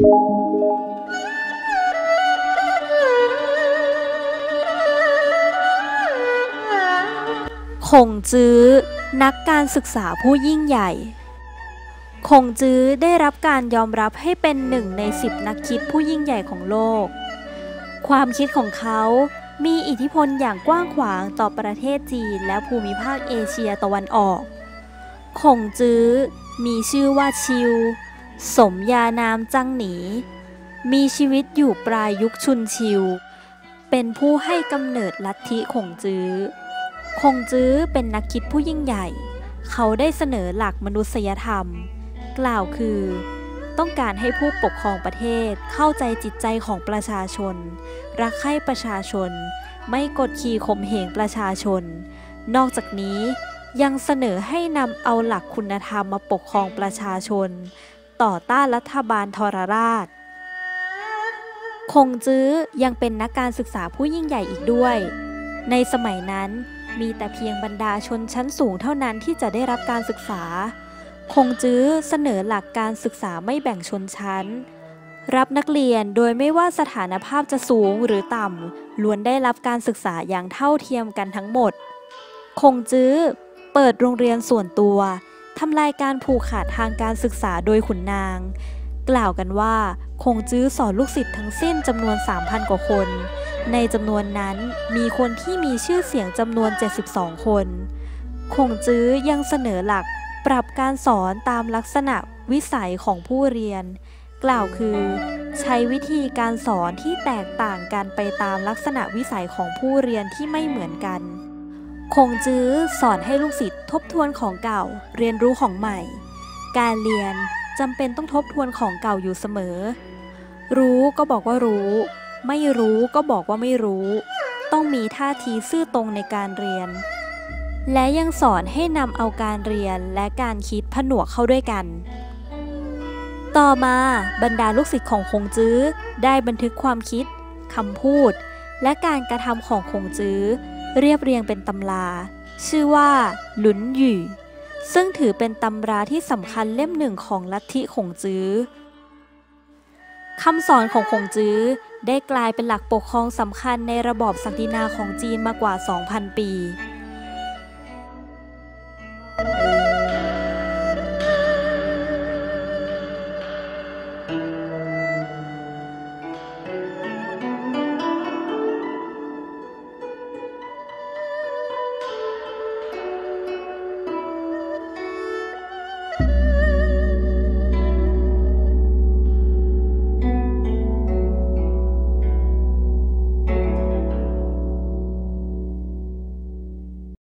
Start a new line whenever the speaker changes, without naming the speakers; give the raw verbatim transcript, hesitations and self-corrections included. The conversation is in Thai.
คงจื้อนักการศึกษาผู้ยิ่งใหญ่คงจื้อได้รับการยอมรับให้เป็นหนึ่งในสิบนักคิดผู้ยิ่งใหญ่ของโลกความคิดของเขามีอิทธิพลอย่างกว้างขวางต่อประเทศจีนและภูมิภาคเอเชียตะวันออกคงจื้อมีชื่อว่าชิวสมญานามจังหนีมีชีวิตอยู่ปลายยุคชุนชิวเป็นผู้ให้กำเนิดลัทธิคงจื้อคงจื้อเป็นนักคิดผู้ยิ่งใหญ่เขาได้เสนอหลักมนุษยธรรมกล่าวคือต้องการให้ผู้ปกครองประเทศเข้าใจจิตใจของประชาชนรักใคร่ประชาชนไม่กดขี่ข่มเหงประชาชนนอกจากนี้ยังเสนอให้นำเอาหลักคุณธรรมมาปกครองประชาชนต่อต้านรัฐบาลทรราชคงจื้อยังเป็นนักการศึกษาผู้ยิ่งใหญ่อีกด้วยในสมัยนั้นมีแต่เพียงบรรดาชนชั้นสูงเท่านั้นที่จะได้รับการศึกษาคงจื้อเสนอหลักการศึกษาไม่แบ่งชนชั้นรับนักเรียนโดยไม่ว่าสถานภาพจะสูงหรือต่ำล้วนได้รับการศึกษาอย่างเท่าเทียมกันทั้งหมดคงจื้อเปิดโรงเรียนส่วนตัวทำลายการผูกขาดทางการศึกษาโดยขุนนางกล่าวกันว่าคงจื้อสอนลูกศิษย์ทั้งสิ้นจำนวน สามพัน กว่าคนในจำนวนนั้นมีคนที่มีชื่อเสียงจำนวนเจ็ดสิบสองคนคงจื้อยังเสนอหลักปรับการสอนตามลักษณะวิสัยของผู้เรียนกล่าวคือใช้วิธีการสอนที่แตกต่างกันไปตามลักษณะวิสัยของผู้เรียนที่ไม่เหมือนกันคงจื้อสอนให้ลูกศิษย์ทบทวนของเก่าเรียนรู้ของใหม่การเรียนจำเป็นต้องทบทวนของเก่าอยู่เสมอรู้ก็บอกว่ารู้ไม่รู้ก็บอกว่าไม่รู้ต้องมีท่าทีซื่อตรงในการเรียนและยังสอนให้นำเอาการเรียนและการคิดผนวกเข้าด้วยกันต่อมาบรรดาลูกศิษย์ของคงจื้อได้บันทึกความคิดคำพูดและการกระทำของคงจื้อเรียบเรียงเป็นตำราชื่อว่าหลุนหยู่ซึ่งถือเป็นตำราที่สำคัญเล่มหนึ่งของลัทธิคงจื้อคำสอนของคงจื้อได้กลายเป็นหลักปกครองสำคัญในระบอบศักดินาของจีนมากว่า สองพัน ปี